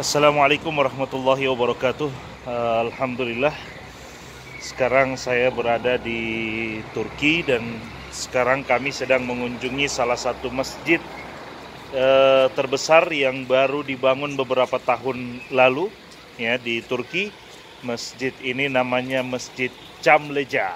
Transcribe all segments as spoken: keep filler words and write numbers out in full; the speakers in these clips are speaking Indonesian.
Assalamualaikum warahmatullahi wabarakatuh. Eh, Alhamdulillah, sekarang saya berada di Turki dan sekarang kami sedang mengunjungi salah satu masjid eh, terbesar yang baru dibangun beberapa tahun lalu ya di Turki. Masjid ini namanya Masjid Çamlıca.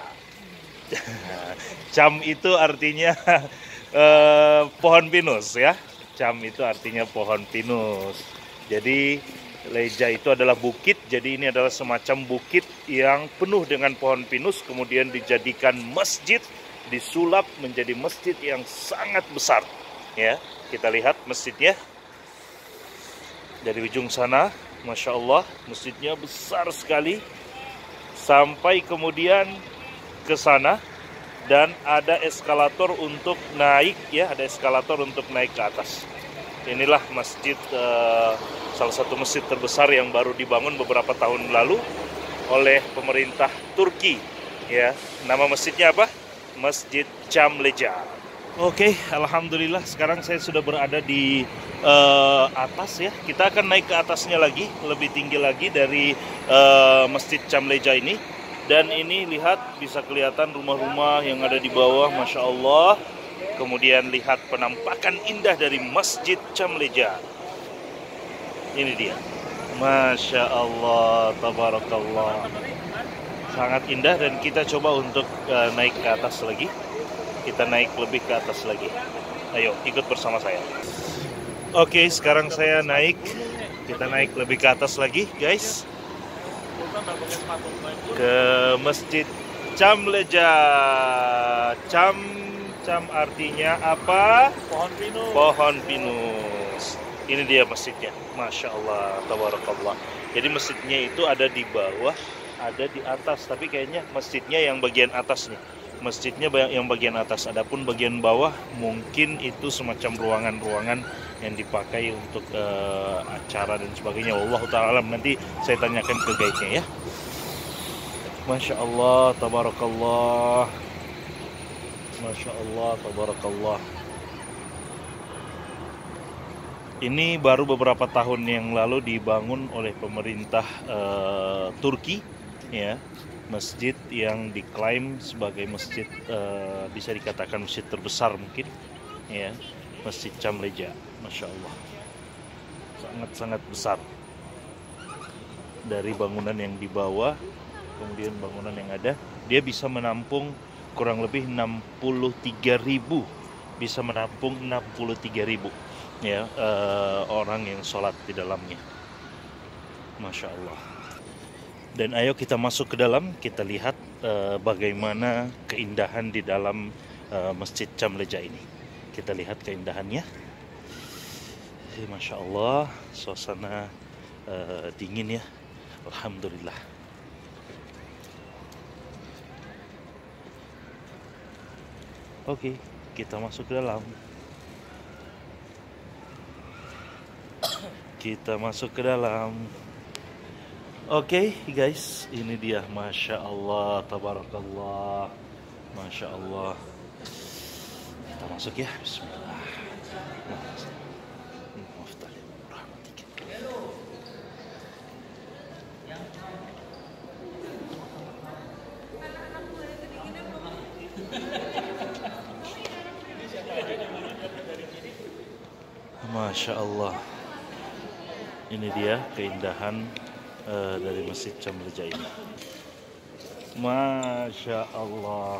Cam itu artinya eh, pohon pinus ya. Cam itu artinya pohon pinus. Jadi Leja itu adalah bukit, jadi ini adalah semacam bukit yang penuh dengan pohon pinus, kemudian dijadikan masjid, disulap menjadi masjid yang sangat besar. Ya, kita lihat masjidnya dari ujung sana, masya Allah, masjidnya besar sekali, sampai kemudian ke sana dan ada eskalator untuk naik ya, ada eskalator untuk naik ke atas. Inilah masjid, uh, salah satu masjid terbesar yang baru dibangun beberapa tahun lalu oleh pemerintah Turki. Ya, nama masjidnya apa? Masjid Çamlıca. Oke, alhamdulillah sekarang saya sudah berada di uh, atas ya. Kita akan naik ke atasnya lagi, lebih tinggi lagi dari uh, Masjid Çamlıca ini. Dan ini lihat bisa kelihatan rumah-rumah yang ada di bawah, masya Allah. Kemudian lihat penampakan indah dari Masjid Çamlıca. Ini dia. Masya Allah, tabarakallah. Sangat indah dan kita coba untuk uh, naik ke atas lagi. Kita naik lebih ke atas lagi. Ayo, ikut bersama saya. Oke, sekarang saya naik. Kita naik lebih ke atas lagi, guys. Ke Masjid Çamlıca. Cam Cam artinya apa? Pohon pinus. Pohon pinus. Ini dia masjidnya. Masya Allah, tabarakallah. Jadi masjidnya itu ada di bawah, ada di atas. Tapi kayaknya masjidnya yang bagian atas nih. Masjidnya yang bagian atas. Adapun bagian bawah mungkin itu semacam ruangan-ruangan yang dipakai untuk uh, acara dan sebagainya. Wallahu ta'ala alam. Nanti saya tanyakan ke guide-nya ya. Masya Allah, tabarakallah. Masya Allah, tabarakallah. Ini baru beberapa tahun yang lalu dibangun oleh pemerintah uh, Turki, ya, masjid yang diklaim sebagai masjid uh, bisa dikatakan masjid terbesar mungkin, ya, Masjid Çamlıca, masya Allah, sangat-sangat besar. Dari bangunan yang di bawah, kemudian bangunan yang ada, dia bisa menampung kurang lebih enam puluh tiga ribu, bisa menampung enam puluh tiga ribu ya uh, orang yang sholat di dalamnya. Masya Allah. Dan ayo kita masuk ke dalam, kita lihat uh, bagaimana keindahan di dalam uh, Masjid Çamlıca ini. Kita lihat keindahannya. Masya Allah, suasana uh, dingin ya. Alhamdulillah. Oke, kita masuk ke dalam. Kita masuk ke dalam. Oke, guys, ini dia. Masya Allah, tabarakallah. Masya Allah. Kita masuk ya. Bismillah. Masya Allah. Ini dia keindahan uh, dari Masjid Çamlıca ini. Masya Allah.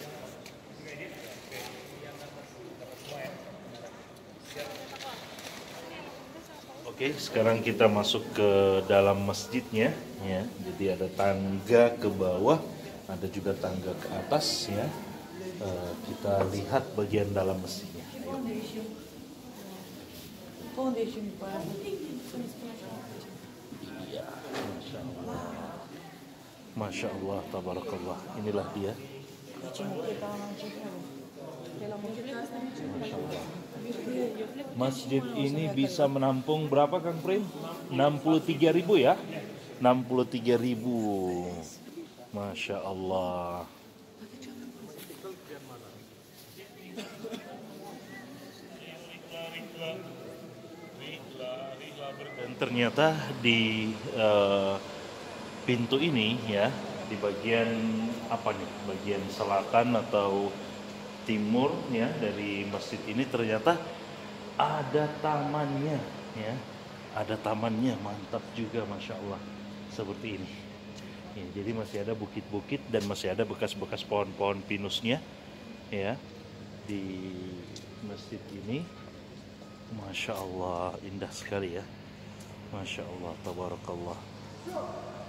Oke, sekarang kita masuk ke dalam masjidnya ya. Jadi ada tangga ke bawah, ada juga tangga ke atas ya. Uh, kita lihat bagian dalam masjidnya. Ayo. Iya, Masya Allah. Masya Allah, tabarakallah. Inilah dia. Masya Allah. Masjid ini bisa menampung berapa Kang Prim? enam puluh tiga ribu ya? enam puluh tiga ribu. Masya Allah. Ternyata di eh, pintu ini ya, di bagian apa nih, bagian selatan atau timur ya dari masjid ini ternyata ada tamannya ya, ada tamannya, mantap juga, masya Allah, seperti ini ya. Jadi masih ada bukit-bukit dan masih ada bekas-bekas pohon-pohon pinusnya ya di masjid ini. Masya Allah, indah sekali ya, masya Allah, tabarakallah.